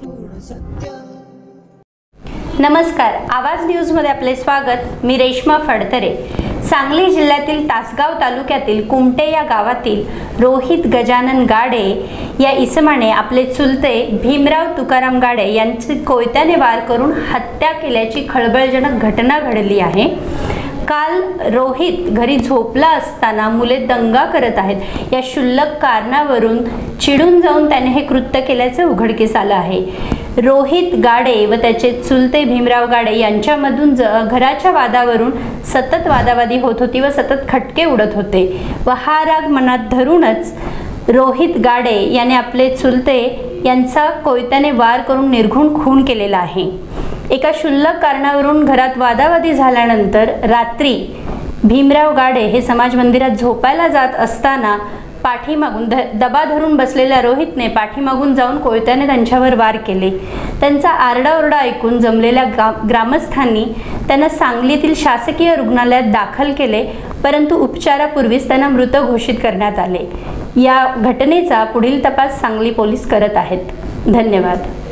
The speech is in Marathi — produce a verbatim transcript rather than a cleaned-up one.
नमस्कार, आवाज न्यूज मध्ये आपले स्वागत। मी रेश्मा फडतरे। सांगली जिल्ह्यातील तासगाव तालुक्यातील कुमटे या गावातील रोहित गजानन गाडे या इसमाने आपले चुलते भीमराव तुकाराम गाडे यांची कोयत्याने वार करून हत्या केल्याची खळबळजनक घटना घडली आहे। काल रोहित घरी झोपला असताना मुले दंगा करत आहेत या क्षुल्लक कारणावरून चिडून जाऊन त्याने हे कृत्य केल्याचे उघडकीस आले आहे। रोहित गाडे व त्याचे चुलते भीमराव गाडे यांच्यामधून घराच्या वादावरून सतत वादावादी होत होती व सतत खटके उडत होते व हा राग मनात धरूनच रोहित गाडे याने आपले चुलते यांचा कोयत्याने वार करून निर्घृण खून केलेला आहे। एका क्षुल्लक कारणावरून घरात वादावादी झाल्यानंतर रात्री भीमराव गाडे हे समाज मंदिरात झोपायला जात असताना पाठीमागून दबा धरून बसलेल्या रोहितने पाठीमागून जाऊन कोयत्याने त्यांच्यावर वार केले। त्यांचा आरडाओरडा ऐकून जमलेल्या ग्रामस्थांनी त्यांना सांगलीतील शासकीय रुग्णालयात दाखल केले, परंतु उपचारापूर्वीच त्यांना मृत घोषित करण्यात आले। या घटनेचा पुढील तपास सांगली पोलीस करत आहेत। धन्यवाद।